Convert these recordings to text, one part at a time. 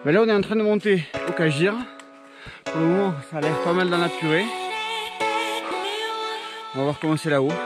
Mais là on est en train de monter au Kajir. Pour le moment ça a l'air pas mal dans la purée. On va voir comment c'est là-haut.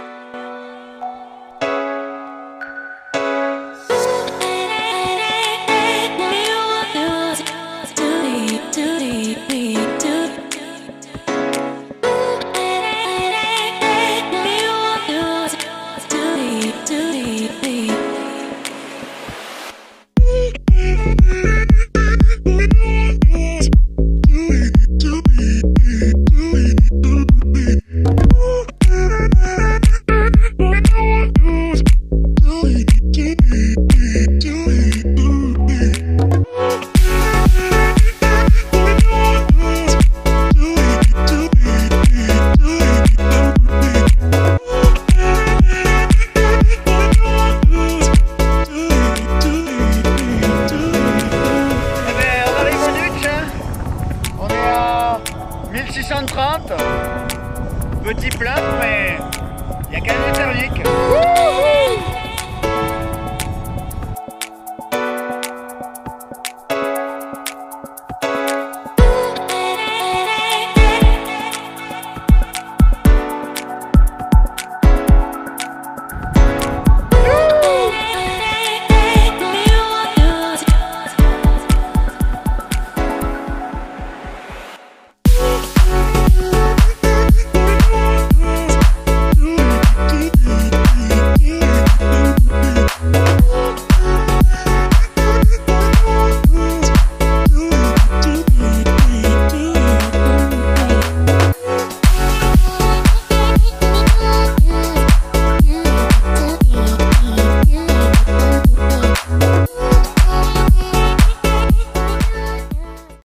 Petit plein, mais il y a quand même des thermiques.